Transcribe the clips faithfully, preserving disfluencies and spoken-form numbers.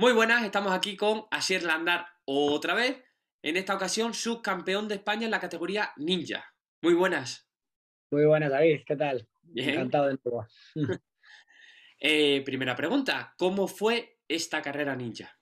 Muy buenas, estamos aquí con Asier Landar otra vez, en esta ocasión subcampeón de España en la categoría ninja. Muy buenas. Muy buenas, David, ¿qué tal? Bien. Encantado de nuevo. Eh, primera pregunta, ¿cómo fue esta carrera ninja?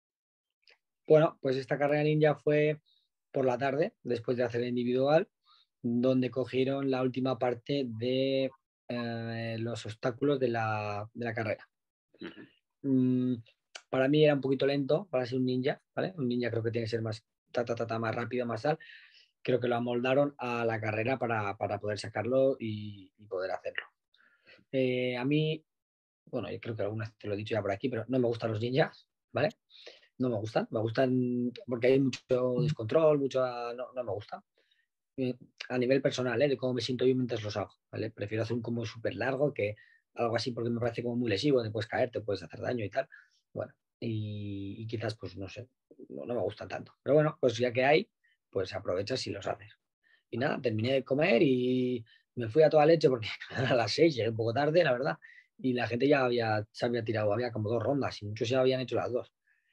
Bueno, pues esta carrera ninja fue por la tarde, después de hacer el individual, donde cogieron la última parte de eh, los obstáculos de la, de la carrera. Ujú. Mm, para mí era un poquito lento para ser un ninja, ¿vale? Un ninja creo que tiene que ser más, ta, ta, ta, ta, más rápido, más tal. Creo que lo amoldaron a la carrera para, para poder sacarlo y, y poder hacerlo. Eh, a mí, bueno, yo creo que alguna vez te lo he dicho ya por aquí, pero no me gustan los ninjas, ¿vale? No me gustan, me gustan porque hay mucho descontrol, mucho, no, no me gusta. Eh, A nivel personal, ¿eh? De cómo me siento yo mientras los hago, ¿vale? Prefiero hacer un combo súper largo que algo así porque me parece como muy lesivo, te puedes caer, te puedes hacer daño y tal. Bueno, y, y quizás, pues no sé, no, no me gustan tanto. Pero bueno, pues ya que hay, pues aprovechas y los haces. Y nada, terminé de comer y me fui a toda leche porque a las seis llegué un poco tarde, la verdad. Y la gente ya había, se había tirado, había como dos rondas y muchos ya habían hecho las dos.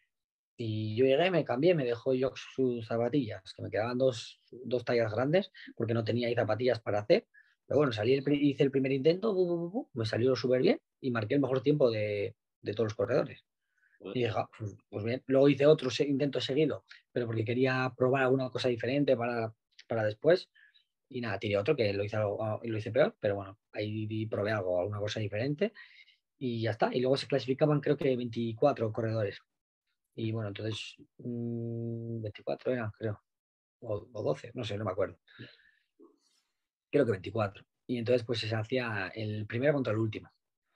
Y yo llegué, me cambié, me dejó yo sus zapatillas, que me quedaban dos, dos tallas grandes, porque no tenía ahí zapatillas para hacer. Pero bueno, salí el, pri- hice el primer intento, bu, bu, bu, bu, me salió súper bien y marqué el mejor tiempo de, de todos los corredores. Y dije, "Ah, pues, pues bien". Luego hice otro se- intento seguido, pero porque quería probar alguna cosa diferente para, para después. Y nada, tiré otro que lo hice, algo- lo hice peor, pero bueno, ahí probé algo, alguna cosa diferente y ya está. Y luego se clasificaban creo que veinticuatro corredores. Y bueno, entonces mmm, veinticuatro eran, creo, o, o doce, no sé, no me acuerdo. Creo que veinticuatro. Y entonces pues se hacía el primero contra el último.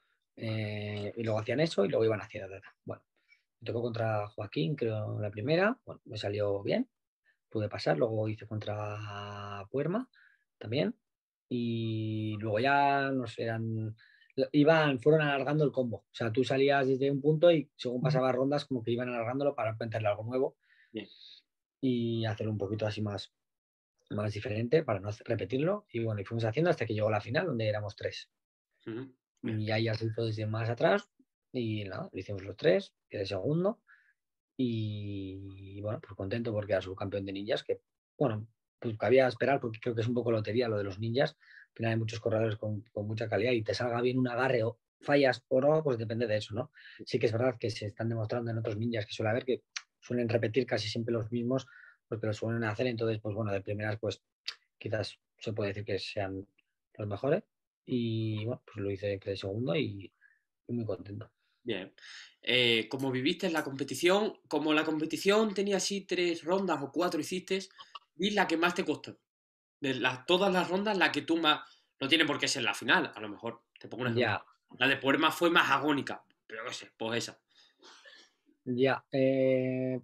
Eh, y luego hacían eso y luego iban haciendo. ta, ta. Bueno, me tocó contra Joaquín, creo, la primera. Bueno, me salió bien, pude pasar. Luego hice contra Puerma también. Y luego ya, no sé, eran... Iban, fueron alargando el combo. O sea, tú salías desde un punto y según pasabas rondas, como que iban alargándolo para meterle algo nuevo Bien. y hacerlo un poquito así más, más diferente para no hacer- repetirlo. Y bueno, y fuimos haciendo hasta que llegó la final, donde éramos tres. Ujú. Bien. Y ahí ya se hizo desde más atrás. Y nada, lo hicimos los tres, quedé segundo. Y bueno, pues contento porque era subcampeón de ninjas, que bueno, pues cabía esperar porque creo que es un poco lotería lo de los ninjas. Al final hay muchos corredores con, con mucha calidad y te salga bien un agarre o fallas o no, pues depende de eso, ¿no? Sí que es verdad que se están demostrando en otros ninjas que suele haber que suelen repetir casi siempre los mismos porque lo suelen hacer. Entonces, pues bueno, de primeras, pues quizás se puede decir que sean los mejores. Y bueno, pues lo hice que de segundo y, y muy contento. Bien. Eh, como viviste la competición, como la competición tenía así tres rondas o cuatro hiciste, di la que más te costó. De las, todas las rondas, la que tú más... No tiene por qué ser la final, a lo mejor. Te pongo un ejemplo. Ya, La de Puerma fue más agónica, pero qué sé, pues esa. ya. Eh,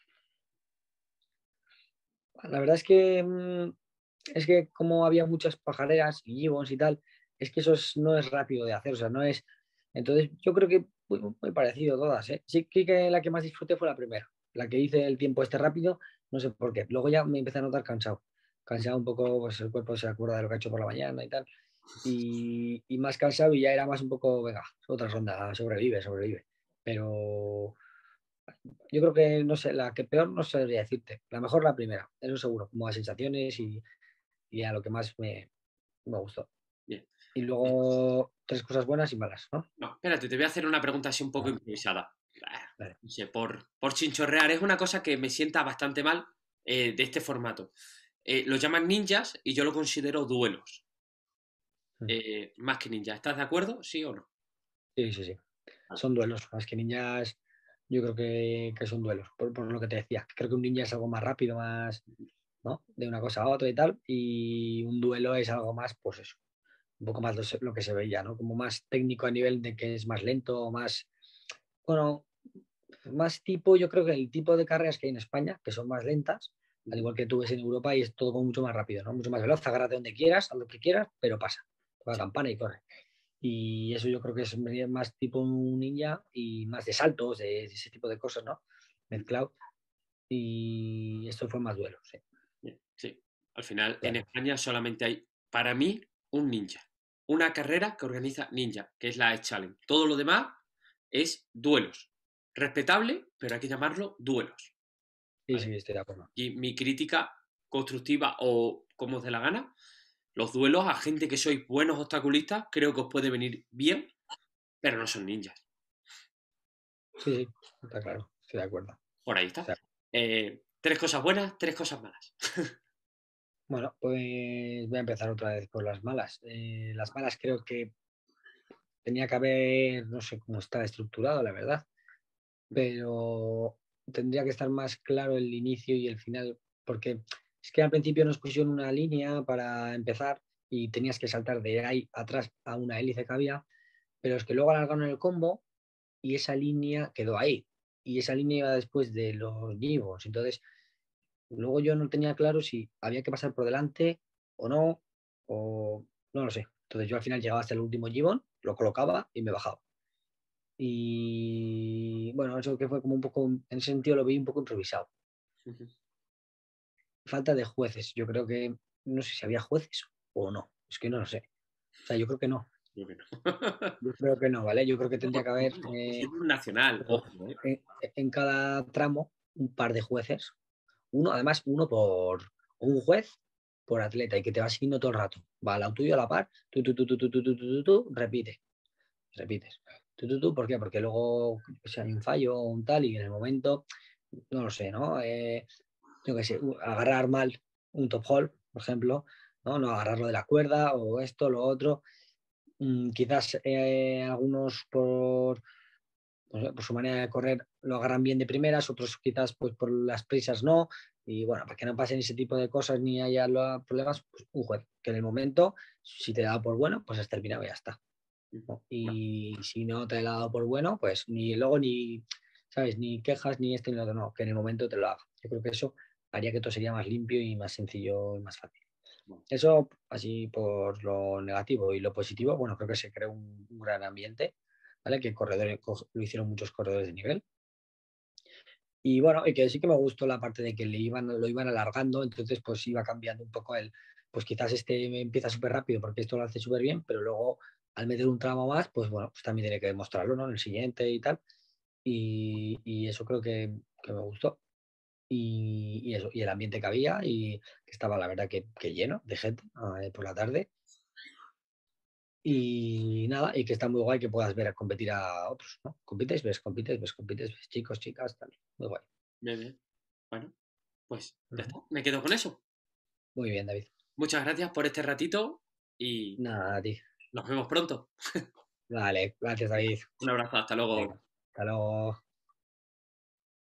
la verdad es que mm, es que como había muchas pajareras y gibbons y tal, es que eso es- no es rápido de hacer, o sea, no es. Entonces, yo creo que muy, muy parecido todas, ¿eh? Sí que la que más disfruté fue la primera, la que hice el tiempo este rápido, no sé por qué. Luego ya me empecé a notar cansado, cansado un poco, pues el cuerpo se acuerda de lo que ha hecho por la mañana y tal, y, y más cansado y ya era más un poco, venga, otra ronda, sobrevive, sobrevive. Pero yo creo que, no sé, la que peor no sabría decirte, la mejor la primera, eso seguro, como a sensaciones y y a lo que más me, me gustó. Bien. Y Eh, luego tres cosas buenas y malas, ¿no? No, espérate, te voy a hacer una pregunta así un poco Vale, improvisada. Ah, vale. No sé, por, por chinchorrear, es una cosa que me sienta bastante mal eh, de este formato. Eh, lo llaman ninjas y yo lo considero duelos, Mm. eh, más que ninjas. ¿Estás de acuerdo? ¿Sí o no? Sí, sí, sí. Vale. Son duelos. Más que ninjas, yo creo que, que son duelos. Por, por lo que te decía. Creo que un ninja es algo más rápido, más, ¿no? De una cosa a otra y tal. Y un duelo es algo más, pues eso. Un poco más lo, se- lo que se veía, ¿no? Como más técnico a nivel de que es más lento, más. Bueno, más tipo, yo creo que el tipo de carreras que hay en España, que son más lentas, al Ujú. igual que tú ves en Europa, y es todo como mucho más rápido, ¿no? Mucho más veloz, agárrate donde quieras, haz lo que quieras, pero pasa. Toca la Sí. campana y corre. Y eso yo creo que es más tipo un ninja y más de saltos, de, de ese tipo de cosas, ¿no? Mezclado. Y esto fue más duelo, sí. Bien, sí. Al final, en Claro. España solamente hay, para mí, un ninja. Una carrera que organiza Ninja, que es la Edge Challenge. Todo lo demás es duelos. respetable, pero hay que llamarlo duelos. Sí, ¿Vale? sí, estoy de acuerdo. Y mi crítica constructiva o como os dé la gana, los duelos a gente que sois buenos obstaculistas, creo que os puede venir bien, pero no son ninjas. Sí, sí, está claro, estoy de acuerdo. Por ahí O está. sea, Eh, tres cosas buenas, tres cosas malas. bueno, pues voy a empezar otra vez por las malas. Eh, las malas creo que tenía que haber, no sé cómo está estructurado, la verdad, pero tendría que estar más claro el inicio y el final, porque es que al principio nos pusieron una línea para empezar y tenías que saltar de ahí atrás a una hélice que había, pero es que luego alargaron el combo y esa línea quedó ahí. Y esa línea iba después de los Gibbons. Entonces, luego yo no tenía claro si había que pasar por delante o no, o no lo sé. Entonces yo al final llegaba hasta el último Gibbon, lo colocaba y me bajaba. Y bueno, eso que fue como un poco, en ese sentido lo vi un poco improvisado. Falta de jueces. Yo creo que, no sé si había jueces o no. Es que no lo sé. O sea, yo creo que no. Yo que no. Yo creo que no, ¿vale? Yo creo que tendría que haber eh, Pusieron un nacional, ojo, ¿eh? en, en cada tramo un par de jueces. Uno, además, uno por un juez por atleta y que te va siguiendo todo el rato. Va al lado tuyo a la par, tú, tú, tú, tú, tú, tú, tú, tú, tú, tú, repite, repites. Tú, tú, tú, ¿por qué? Porque luego si hay un fallo o un tal y en el momento, no lo sé, ¿no? Eh, yo qué sé, u- agarrar mal un top hole, por ejemplo, ¿no? No agarrarlo de la cuerda o esto, lo otro. Mm, quizás eh, algunos por, pues, por su manera de correr lo agarran bien de primeras, otros quizás pues por las prisas no. Y bueno, para que no pasen ese tipo de cosas ni haya lo- problemas, pues un juez, que en el momento, si te da por bueno, pues has terminado y ya está, ¿no? Bueno, Y si no te la ha dado por bueno, pues ni luego ni, ¿sabes? Ni quejas, ni este ni lo otro, no, que en el momento te lo haga. Yo creo que eso haría que todo sería más limpio y más sencillo y más fácil. bueno. Eso así por lo negativo y lo positivo, bueno, creo que se creó un, un gran ambiente, ¿vale? Que corredores, co- lo hicieron muchos corredores de nivel. Y bueno, y que sí que me gustó la parte de que le iban, lo iban alargando, entonces pues iba cambiando un poco el, pues quizás este empieza súper rápido porque esto lo hace súper bien, pero luego al meter un tramo más, pues bueno, pues también tiene que demostrarlo, ¿no? En el siguiente y tal. Y, y eso creo que, que me gustó. Y, y eso, y el ambiente que había y que estaba la verdad que, que lleno de gente eh, por la tarde. Y nada, y que está muy guay que puedas ver a competir a otros, ¿no? Compites, ves, compites, ves, compites, ves, chicos, chicas, tal. Muy guay. Bien, bien. Bueno, pues ya Ujú. está. Me quedo con eso. Muy bien, David. Muchas gracias por este ratito y Nada, a ti. nos vemos pronto. Vale, gracias, David. Un abrazo, hasta luego. Venga, hasta luego.